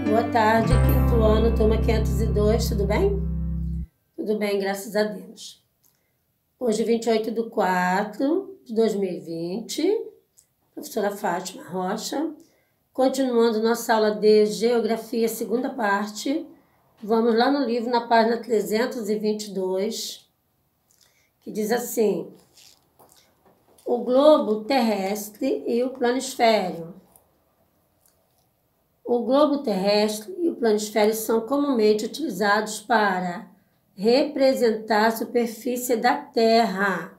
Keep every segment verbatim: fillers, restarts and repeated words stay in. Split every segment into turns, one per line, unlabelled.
Boa tarde, quinto ano, turma quinhentos e dois, tudo bem? Tudo bem, graças a Deus. Hoje, vinte e oito de quatro de dois mil e vinte, professora Fátima Rocha, continuando nossa aula de Geografia, segunda parte. Vamos lá no livro, na página trezentos e vinte e dois, que diz assim: o globo terrestre e o planisfério. O globo terrestre e o planisfério são comumente utilizados para representar a superfície da Terra.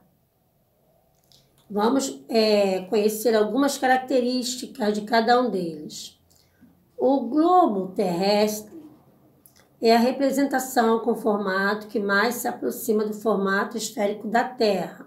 Vamos é, conhecer algumas características de cada um deles. O globo terrestre é a representação com formato que mais se aproxima do formato esférico da Terra.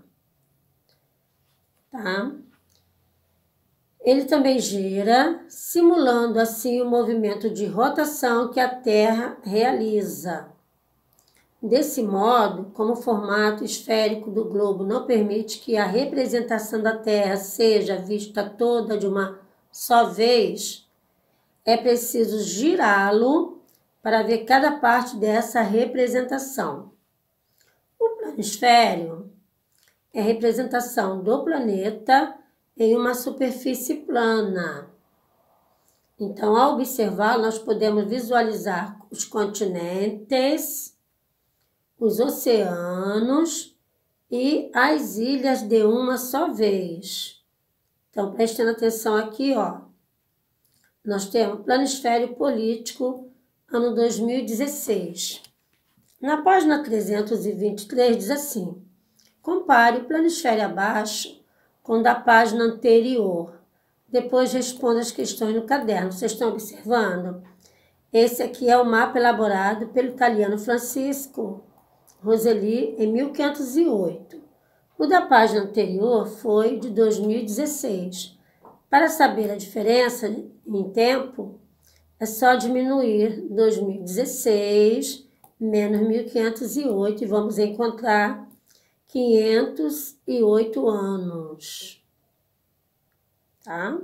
Tá? Ele também gira, simulando assim o movimento de rotação que a Terra realiza. Desse modo, como o formato esférico do globo não permite que a representação da Terra seja vista toda de uma só vez, é preciso girá-lo para ver cada parte dessa representação. O planisfério é a representação do planeta em uma superfície plana. Então, ao observar, nós podemos visualizar os continentes, os oceanos e as ilhas de uma só vez. Então, prestando atenção aqui, ó, nós temos Planisfério Político, ano dois mil e dezesseis. Na página trezentos e vinte e três diz assim: compare o planisfério abaixo com o da página anterior. Depois responda as questões no caderno. Vocês estão observando? Esse aqui é o mapa elaborado pelo italiano Francisco Rosselli em mil quinhentos e oito. O da página anterior foi de dois mil e dezesseis. Para saber a diferença em tempo, é só diminuir dois mil e dezesseis menos mil quinhentos e oito e vamos encontrar quinhentos e oito anos. Tá?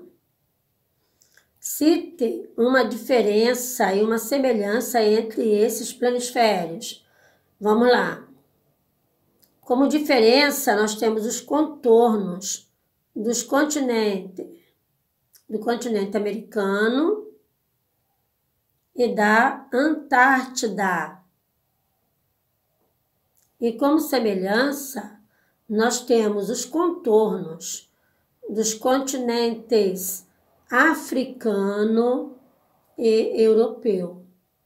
Cite uma diferença e uma semelhança entre esses planisférios. Vamos lá. Como diferença, nós temos os contornos dos continentes, do continente americano e da Antártida. E como semelhança, nós temos os contornos dos continentes africano e europeu.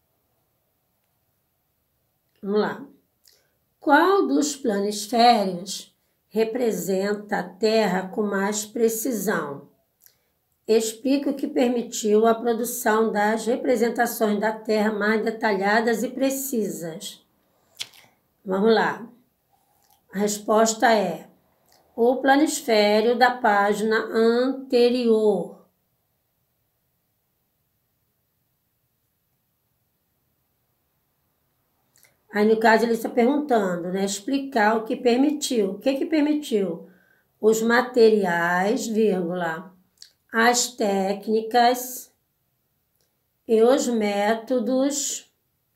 Vamos lá. Qual dos planisférios representa a Terra com mais precisão? Explique o que permitiu a produção das representações da Terra mais detalhadas e precisas. Vamos lá. A resposta é o planisfério da página anterior. Aí, no caso, ele está perguntando, né? Explicar o que permitiu. O que que permitiu? Os materiais, vírgula, as técnicas e os métodos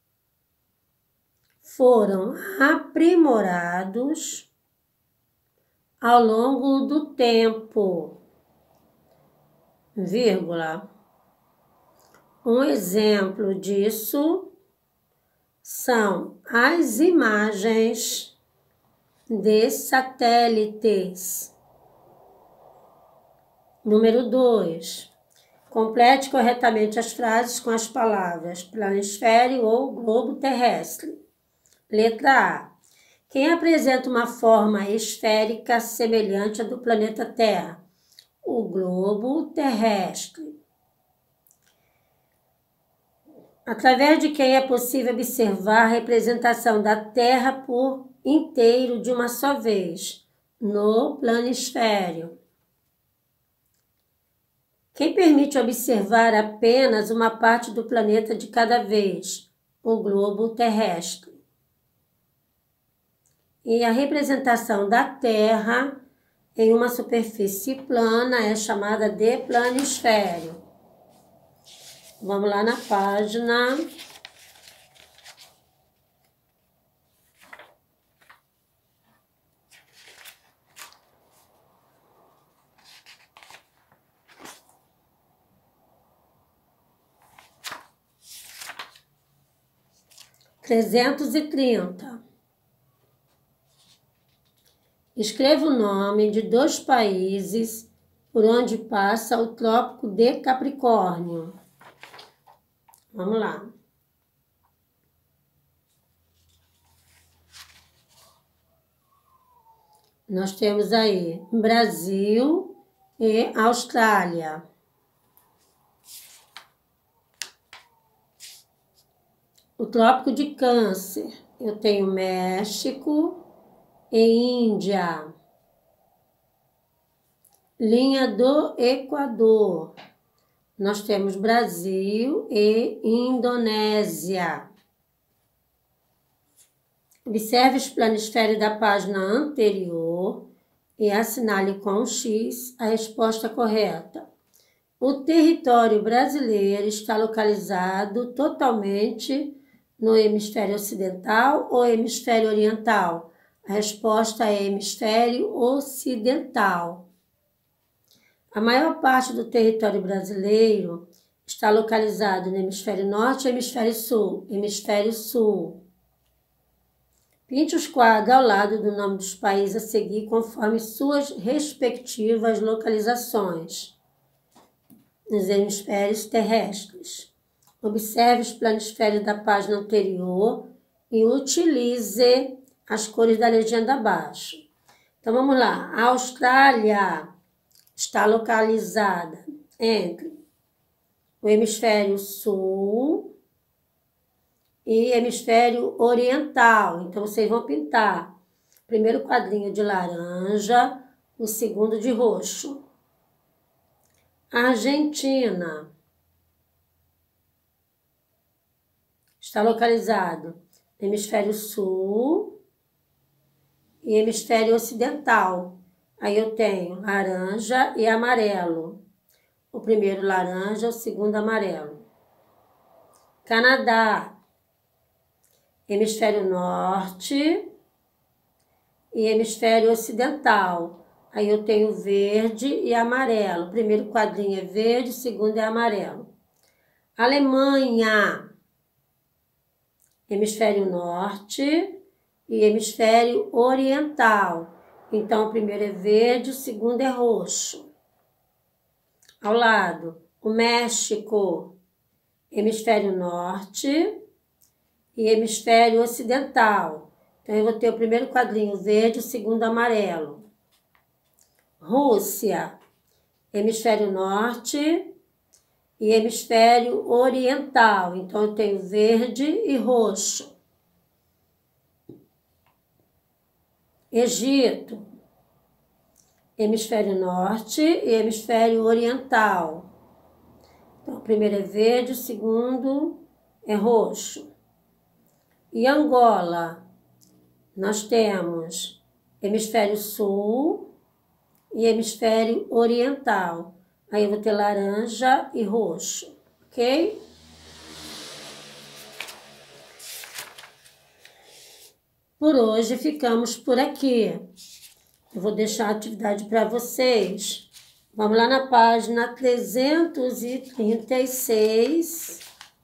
foram aprimorados ao longo do tempo, vírgula. Um exemplo disso são as imagens de satélites. Número dois. Complete corretamente as frases com as palavras planisfério ou globo terrestre. Letra A. Quem apresenta uma forma esférica semelhante à do planeta Terra? O globo terrestre. Através de quem é possível observar a representação da Terra por inteiro de uma só vez? No planisfério. Quem permite observar apenas uma parte do planeta de cada vez? O globo terrestre. E a representação da Terra em uma superfície plana é chamada de planisfério. Vamos lá na página trezentos e trinta. Escreva o nome de dois países por onde passa o Trópico de Capricórnio. Vamos lá. Nós temos aí Brasil e Austrália. O Trópico de Câncer, eu tenho México e Índia. Linha do Equador, nós temos Brasil e Indonésia. Observe os planisférios da página anterior e assinale com X a resposta correta. O território brasileiro está localizado totalmente no hemisfério ocidental ou hemisfério oriental? A resposta é hemisfério ocidental. A maior parte do território brasileiro está localizado no hemisfério norte ou hemisfério sul? Hemisfério sul. Pinte os quadros ao lado do nome dos países a seguir conforme suas respectivas localizações nos hemisférios terrestres. Observe os planisférios da página anterior e utilize as cores da legenda abaixo. Então, vamos lá. A Austrália está localizada entre o hemisfério sul e hemisfério oriental. Então, vocês vão pintar o primeiro quadrinho de laranja, o segundo de roxo. A Argentina está localizado no hemisfério sul e hemisfério ocidental. Aí eu tenho laranja e amarelo. O primeiro laranja, o segundo amarelo. Canadá, hemisfério norte e hemisfério ocidental. Aí eu tenho verde e amarelo. O primeiro quadrinho é verde, o segundo é amarelo. Alemanha, hemisfério norte e hemisfério oriental. Então, o primeiro é verde, o segundo é roxo. Ao lado, o México, hemisfério norte e hemisfério ocidental. Então, eu vou ter o primeiro quadrinho verde, o segundo amarelo. Rússia, hemisfério norte e hemisfério oriental. Então, eu tenho verde e roxo. Egito, hemisfério norte e hemisfério oriental. Então, o primeiro é verde, o segundo é roxo. E Angola, nós temos hemisfério sul e hemisfério oriental. Aí eu vou ter laranja e roxo, ok? Por hoje ficamos por aqui. Eu vou deixar a atividade para vocês. Vamos lá na página trezentos e trinta e seis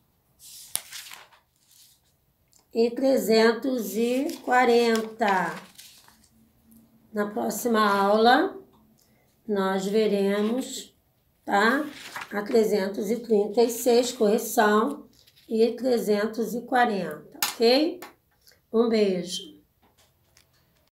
e trezentos e quarenta. Na próxima aula, nós veremos, tá? A trezentos e trinta e seis, correção, e trezentos e quarenta, ok? Um beijo.